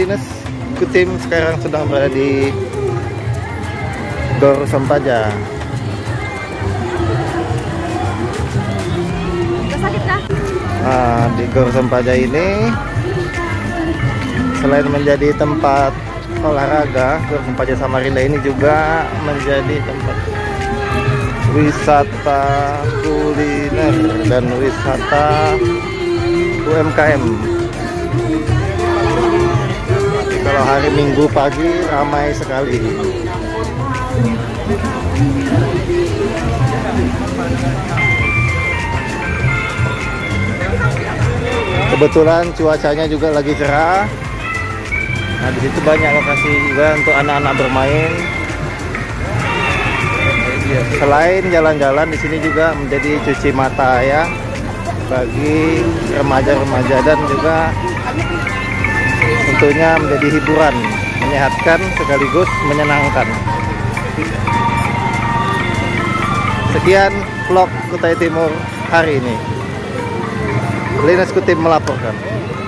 Linus Kutim sekarang sedang berada di Gor Sampaja. Nah, di Gor Sampaja ini selain menjadi tempat olahraga, Gor Sampaja Samarinda ini juga menjadi tempat wisata kuliner dan wisata UMKM. Kalau hari Minggu pagi ramai sekali. Kebetulan cuacanya juga lagi cerah. Nah, di situ banyak lokasi juga untuk anak-anak bermain. Selain jalan-jalan, di sini juga menjadi cuci mata ya bagi remaja-remaja dan juga tentunya menjadi hiburan, menyehatkan sekaligus menyenangkan. Sekian vlog Kutai Timur hari ini. Linus Kutim melaporkan.